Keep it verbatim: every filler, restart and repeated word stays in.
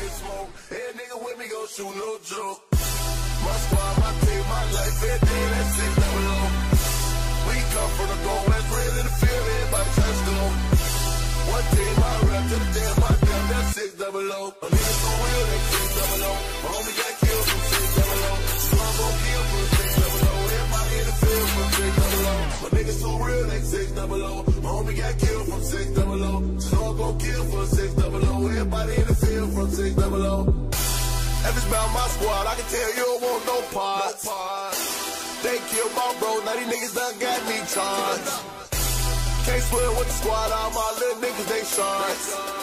get smoke. Every nigga with me gon' shoot no joke. My squad, my team, my life, every day, that's six double O. We come from the goal, that's real in the field, everybody try to score. One team, my rap to the damn, my damn, that's six double O. A nigga so real, that's six double O. My homie got killed from six double O. So I'm gon' kill from six double O. Everybody in the field from six double O. My nigga so real, that's six double O. My homie got killed from six double O. So I'm gon' kill from six double O. Everybody in the field from six double O. If it's about my squad, I can tell you don't want no parts. No parts. They killed my bro, now these niggas done got me charged. Can't swear with the squad, all my little niggas, they sharks.